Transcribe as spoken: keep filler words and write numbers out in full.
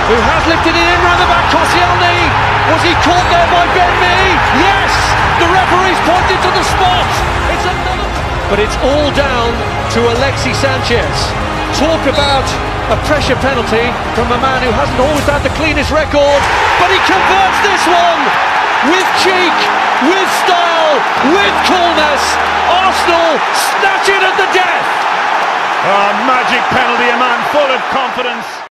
who has lifted it in round the back. Koscielny, was he caught there by Ben Mee? Yes, the referee's pointed to the spot. It's another, but it's all down to Alexis Sanchez. Talk about a pressure penalty from a man who hasn't always had the cleanest record, but he converts this one with cheek, with style, with coolness. Arsenal snatch it at the death. A magic penalty, a man full of confidence.